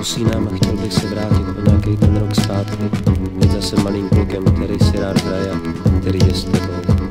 usínám a chtěl bych se vrátit o nějaký ten rok zpátky. Být zase malým klukem, který si rád hraje a který je s tebou.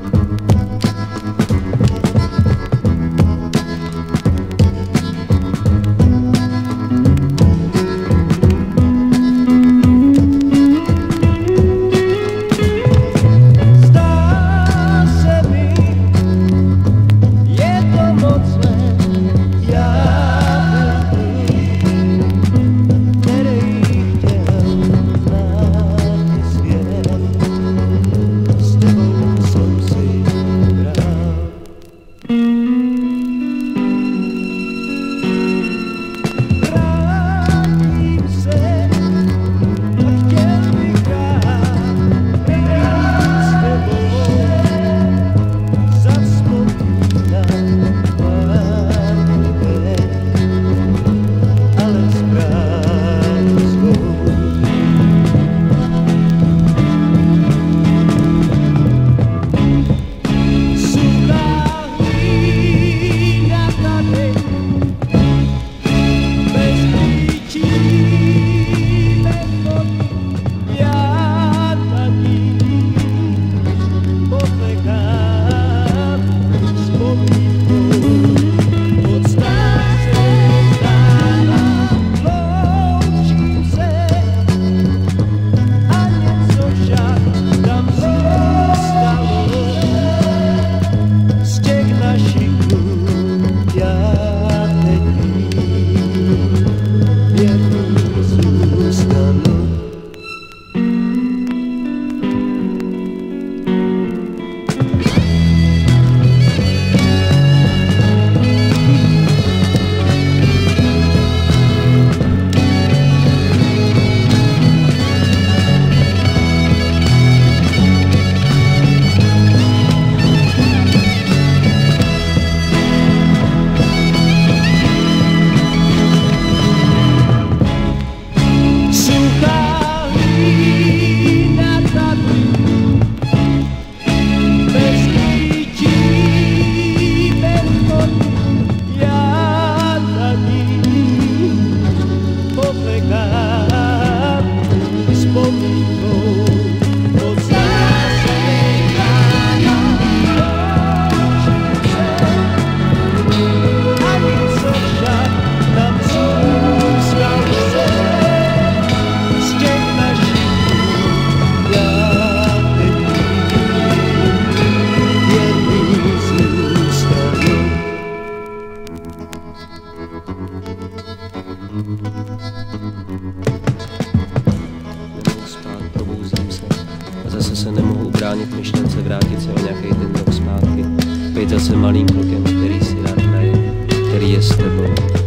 Spát, probouzím se a zase se nemohu ubránit myšlence vrátit se o nějaký ten rok zpátky. Být zase malým klukem, který si rád hraje, který je s tebou.